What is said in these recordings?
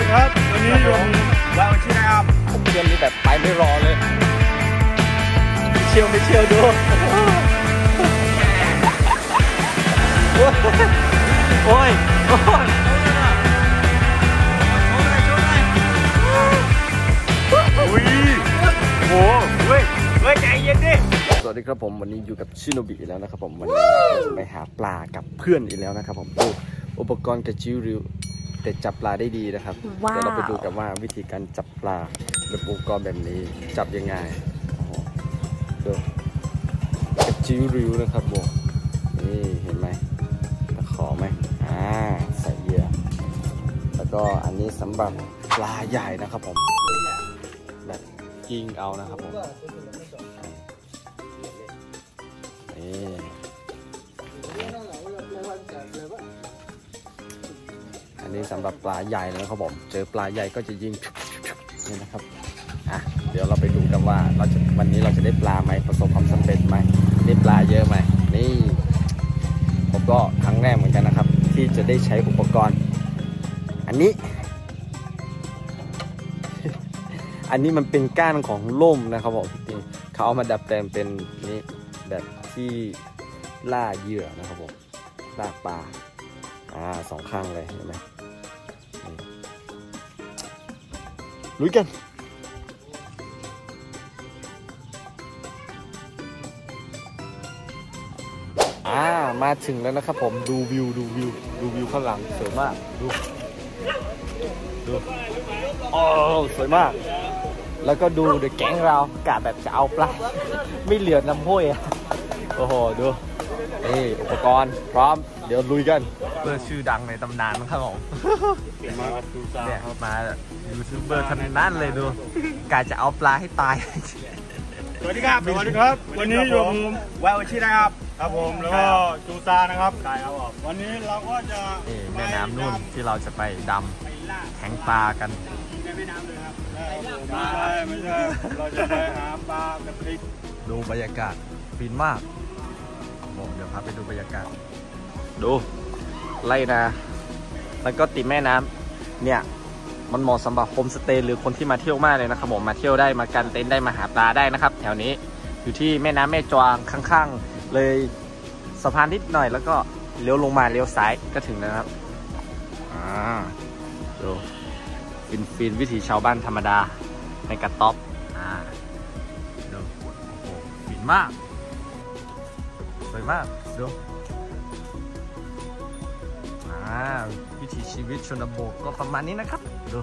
ครับวันนี้อยู่ว่าวันที่ไหนครับผมเพื่อนนี่แบบไปไม่รอเลยเชียวไม่เชียวดูโอ้ยโอ้ยโอ้ยโอ้ยใจเย็นดิสวัสดีครับผมวันนี้อยู่กับชิโนบิแล้วนะครับผมวันนี้เราจะไปหาปลากับเพื่อนอีกแล้วนะครับผมดูอุปกรณ์กระจิ๋วริ้วแต่จับปลาได้ดีนะครับเดี๋ยวเราไปดูกันว่าวิธีการจับปลาแบบอุปกรณ์แบบนี้จับยังไงดูกระจิ๋วริ้วนะครับผมนี่เห็นไหมตะขอไหมใส่เหยื่อแล้วก็อันนี้สำหรับปลาใหญ่นะครับผมแบบกิ้งเอานะครับผมอันนี้สำหรับปลาใหญ่นะครับผมเจอปลาใหญ่ก็จะยิงนี่นะครับเดี๋ยวเราไปดูกันว่าวันนี้เราจะได้ปลาไหมประสบความสำเร็จไหมได้ปลาเยอะไหมนี่ผมก็ครั้งแรกเหมือนกันนะครับที่จะได้ใช้อุปกรณ์อันนี้ อันนี้มันเป็นก้านของล่มนะครับผมเขาเอามาดัดแปลงเป็นนี้แบบที่ล่าเหยื่อนะครับผมล่าปลาสองข้างเลยเห็นไหมลุยกันมาถึงแล้วนะครับผมดูวิวข้างหลังสวยมากดูโอ้สวยมากแล้วก็ดูเดอะแก๊งเรากะแบบจะเอาปลาไม่เหลือน้ำห้วยโอ้โหดูนี่อุปกรณ์พร้อมเดี๋ยวลุยกันเพื่อชื่อดังในตำนานนะครับผมเนี่ยมายูทูบเบอร์ทั้งนั้นเลยดูกะจะเอาปลาให้ตายสวัสดีครับวันนี้อยู่แววที่นะครับครับผมแล้วก็จูซานะครับใช่ครับผมวันนี้เราก็จะแม่น้ำนู่นที่เราจะไปดำแข่งปลากันในแม่น้ำเลยครับไม่ใช่เราจะไปหาปลากระติกดูบรรยากาศฟินมากเดี๋ยวพาไปดูบรรยากาศดูไร่นาแล้วก็ติดแม่น้ำเนี่ยมันเหมาะสำหรับโฮมสเตย์หรือคนที่มาเที่ยวมากเลยนะครับผมมาเที่ยวได้มากันเต็นท์ได้มาหาปลาได้นะครับแถวนี้อยู่ที่แม่น้ำแม่จวางข้างๆเลยสะพานนิดหน่อยแล้วก็เลี้ยวลงมาเลี้ยวซ้ายก็ถึงนะครับดูฟินวิถีชาวบ้านธรรมดาในกระต๊อบดูโอ้โหฟินมากสวยมากดูวิถีชีวิตชนบทก็ประมาณนี้นะครับดู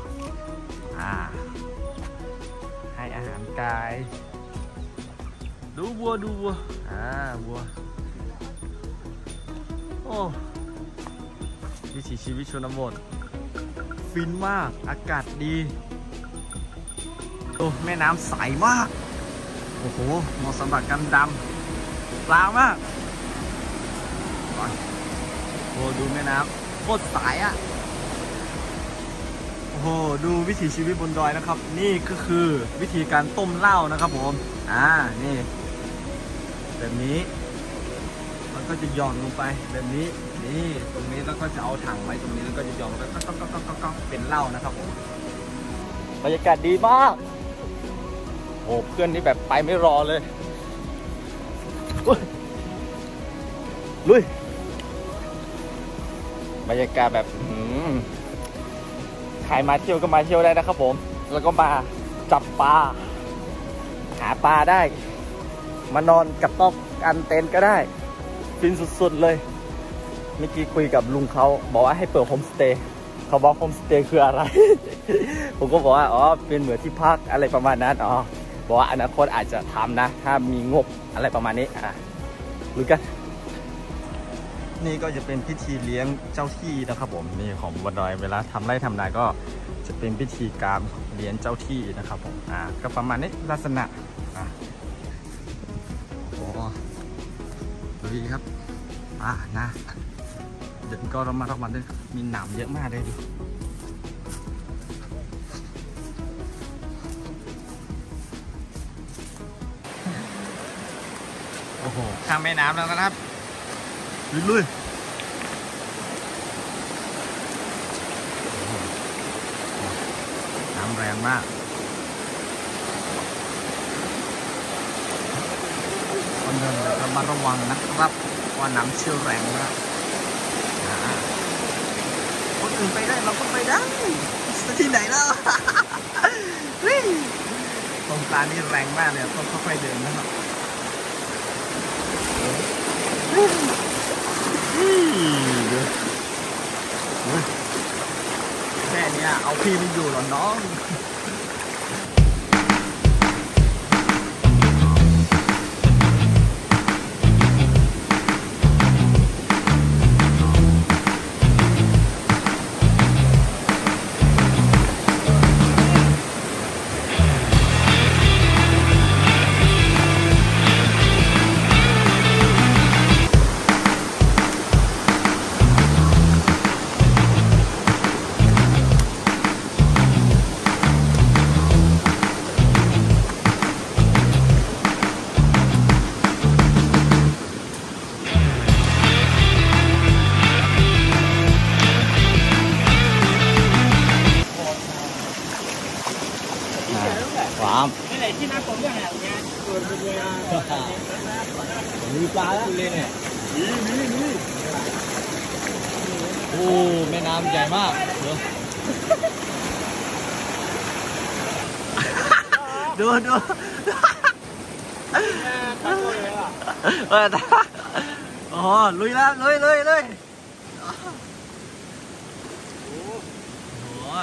ให้อาหารกายดูวัววัวโอ้วิถีชีวิตชนบทฟินมากอากาศดีโอ้แม่น้ำใสมากโอ้โหเหมาะสำหรับการดำปลามากโอ้ดูแม่น้ำโคตรใสโอ้โหดูวิถีชีวิตบนดอยนะครับนี่ก็คือวิธีการต้มเหล้านะครับผมนี่แบบนี้มันก็จะหย่อนลงไปแบบนี้นี่ตรงนี้แล้วก็จะเอาถังไว้ตรงนี้แล้วก็จะหย่อนแล้วก็เป็นเหล้านะครับผมบรรยากาศดีมากโอ้เพื่อนนี่แบบไปไม่รอเลยลุยบรรยากาศแบบใครมาเที่ยวก็มาเที่ยวได้นะครับผมแล้วก็มาจับปลาหาปลาได้มานอนกับต๊อกอันเต็นท์ก็ได้ฟินสุดๆเลยเมื่อกี้คุยกับลุงเขาบอกว่าให้เปิดโฮมสเตย์เขาบอกโฮมสเตย์คืออะไร ผมก็บอกว่าเป็นเหมือนที่พักอะไรประมาณนั้นบอกว่าอนาคตอาจจะทำนะถ้ามีงบอะไรประมาณนี้ดูกันนี่ก็จะเป็นพิธีเลี้ยงเจ้าที่นะครับผมนี่ของบนดอยเวลาทำไร่ทำนาก็จะเป็นพิธีการเลี้ยงเจ้าที่นะครับผมก็ประมาณนี้ลักษณะโอ้ดูดีครับนะเดี๋ยวก็เรามาระมัดด้วยมีหนามเยอะมากเลยดูโอ้โหข้ามแม่น้ำแล้วนะครับลุยน้ำแรงมากคนเดินระมัดระวังนะครับว่าน้ำเชี่ยวแรงมากคนอื่นไปได้เราก็ไปได้ที่ไหนแล้วตรงกลางนี่แรงมากเลยต้องค่อยๆเดินนะครับแค่นี้เอาพี่ไม่อยู่หรอน้องความนี่ไหนที่น่าผมจะแหกไงมีปลาแล้วเลยเนี่ยมีโอ้แม่น้ำใหญ่มากดูอ๋อลุยแล้วลุยโอ้โห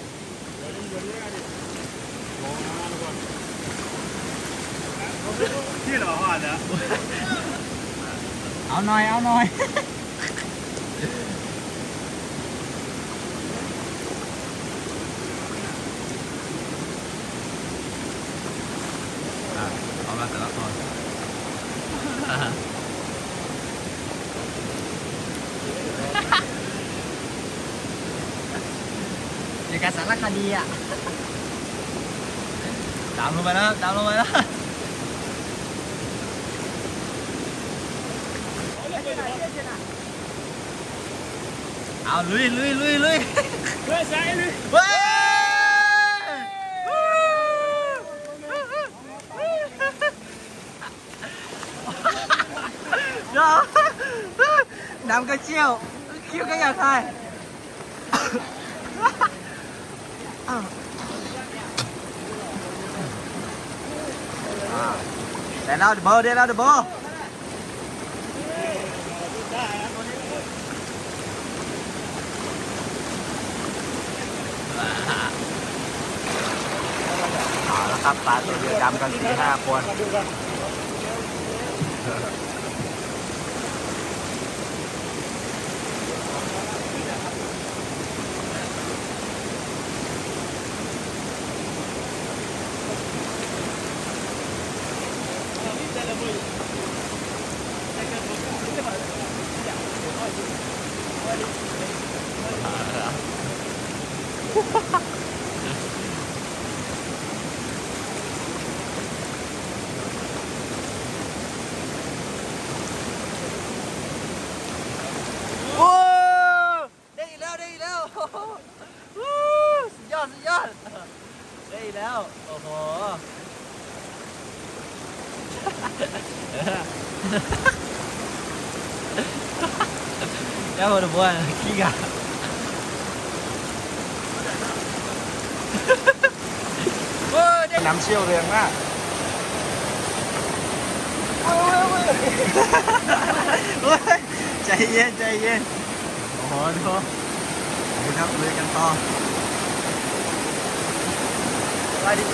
ที่หล่ออ่ะนะเอาหน่อยเอามาแต่ละคนอย่างการสารคดีอ่ะดาวลงไปแล้วเอาลุยเฮ้ยใส่เลยเว้ยน้ำก็เชี่ยวคิ้วก็อยากถ่ายเดี๋ยวเราเดบเอาละครับปลาตัวเรือดำกัน 4-5 คนได้อีกแล้วสุดยอดได้อีกแล้วโอ้โหเจ้าคนบัวขี้กะน้ำเชี่ยวแรงมากใจเย็นโอ้โหดูครับลุยกันต่อไปดิ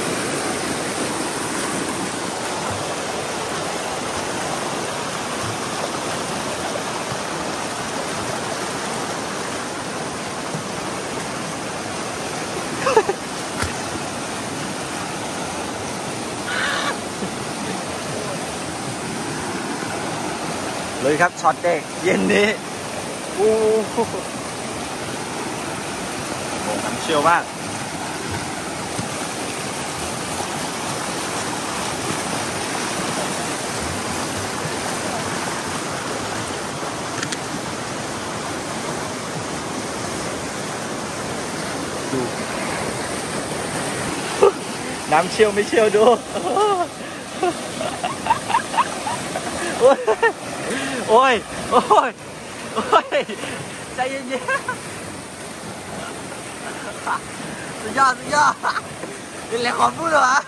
เลยครับช็อตเด็กเย็นนี้โอ้โหน้ำเชี่ยวมากดูน้ำเชี่ยวไม่เชี่ยวดูโอ้ยโอ้ยโอ้ยโอ้ยใจเย็นๆสุดยอดสุดยอดเป็นแหล่งของพูดเหรอ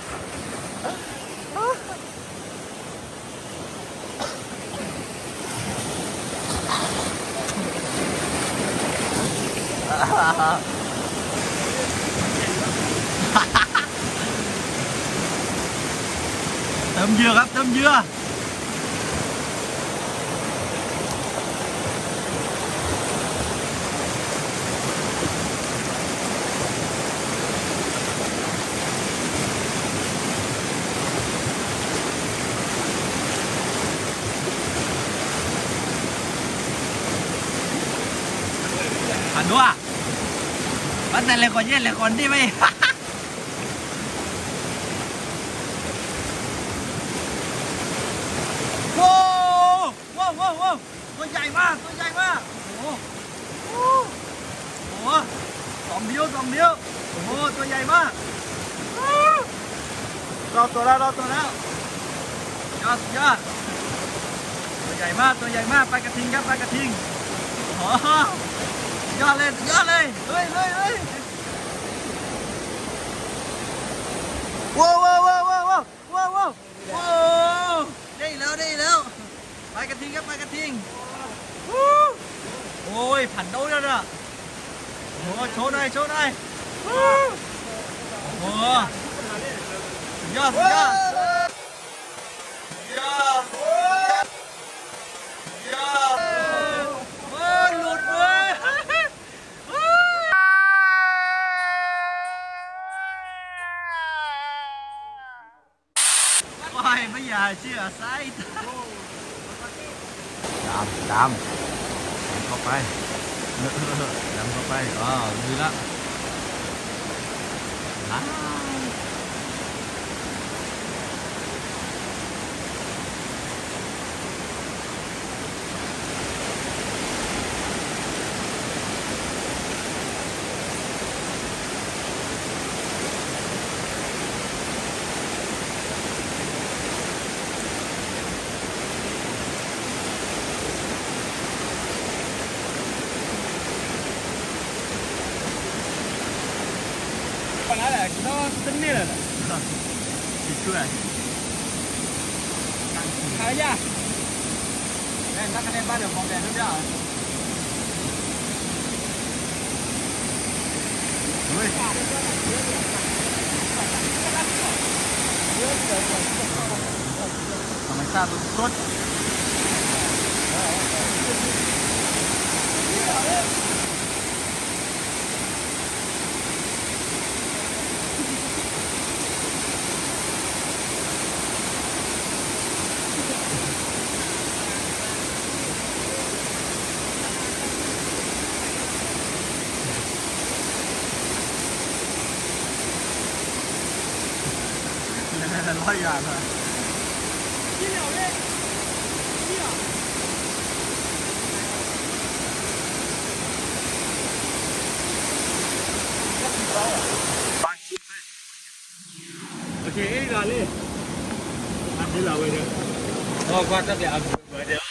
เติมเยื่อครับเติมเยื่อผ่านด้วยมันแต่ละคนเย็นละคนที่ไม่โว้ว้ว้ว้ตัวใหญ่มากตัวใหญ่มากโอ้โหโอ้โหสองเดียวโอ้โหตัวใหญ่มากรอตัวแล้วยอดตัวใหญ่มากปลากระทิงครับปลากระทิงโอ้โหยอดเลยเฮ้ยว้าวได้แล้วปลากระทิงครับปลากระทิงโอ้ยผันโดนแล้วนะโอ้โชว์หน่อยโอ้ยอดหลุดเว้ยว้ายไม่อยากเชื่อไซต์ดำเข้าไปอ๋อดีละนี่แหละดีช่วยขายยากแม่นักคะแนนบ้านเดี๋ยวมองแดงทุกอย่างเฮ้ยธรรมชาติสุดร้อยอย่างเลยโอเคก่อนเลยอันนี้เราไปเดี๋ยวก็จะเดี๋ยวเดี๋ยว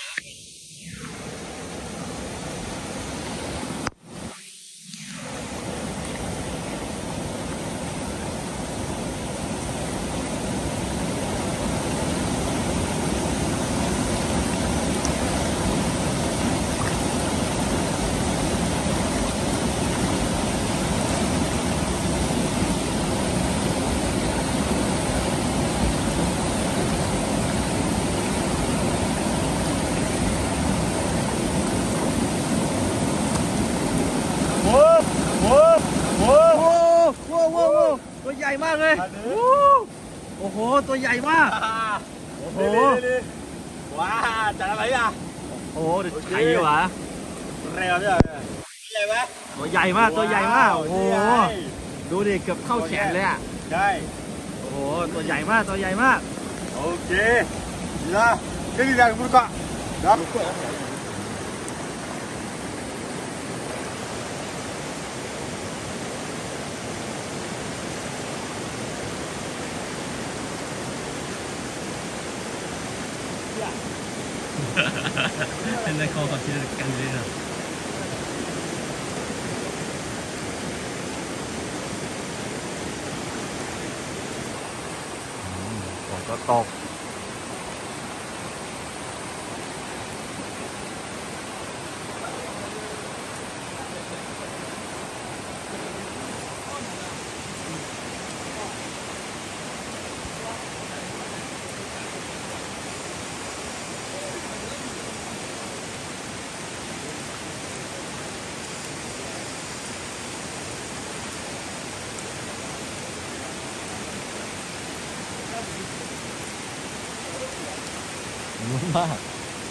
ตัวใหญ่มากเลยโอ้โหตัวใหญ่มากโอ้โหว้าจัดอะไรอ่ะโอ้โหเดี๋ยวใหญ่เหรอเร็วใช่ไหมตัวใหญ่มากโอ้โหดูดิเกือบเข้าแขนเลยอ่ะใช่โอ้โหตัวใหญ่มากโอเคดีละแค่นี้ได้คุณก็ครับ変な顔がしてる感じでな。 ฝนก็ตกนุ่มมาก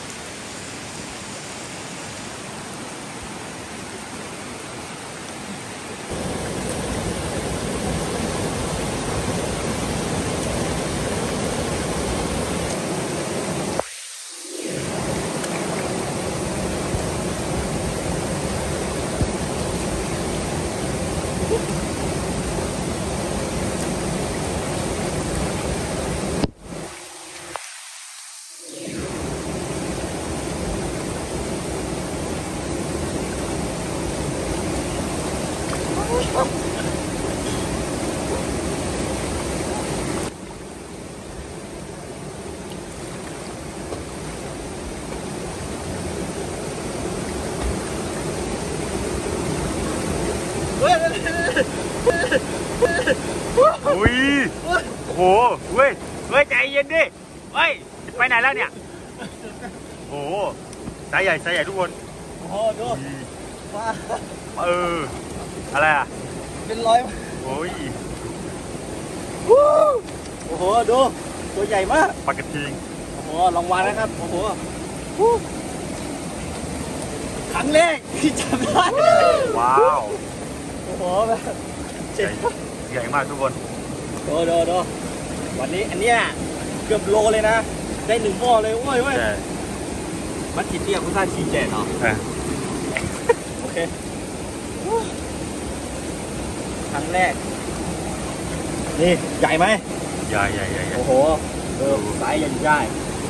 อุ้ยโอ้โหเว้ยใจเย็นดิเฮ้ยไปไหนแล้วเนี่ยโอ้โหสายใหญ่ทุกคนโอ้โหดูว้าอะไรอ่ะเป็นร้อยโอ้ยโอ้โหดูตัวใหญ่มากปลากระทิงโอ้โหลองวางนะครับโอ้โหครั้งแรกที่จับได้ว้าวโอ้โหแบบเจ็บใหญ่มากทุกคนดูวันนี้อันเนี้ยเกือบโลเลยนะได้1 หม้อเลยเว้ยมันขีดเตี้ยคุณท่านขีดแจนเนาะโอเคครั้งแรกนี่ใหญ่ไหมใหญ่โอ้โหไซส์ยังได้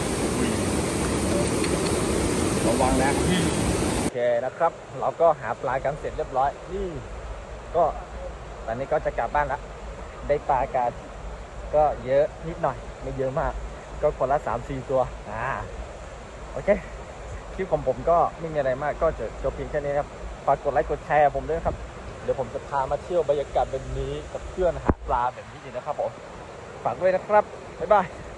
ระวังนะโอเคนะครับ เราก็หาปลากันเสร็จเรียบร้อยนี่ก็ตอนนี้ก็จะกลับบ้านละได้ปลากันก็เยอะนิดหน่อยไม่เยอะมากก็คนละ 3-4 ตัวโอเคคลิปของผมก็ไม่มีอะไรมากก็จะจบเพียงแค่นี้ครับฝากกดไลค์กดแชร์ผมด้วยครับเดี๋ยวผมจะพามาเที่ยวบรรยากาศแบบนี้กับเพื่อนหาปลาแบบนี้อีกนะครับผมฝากด้วยนะครับบ๊ายบาย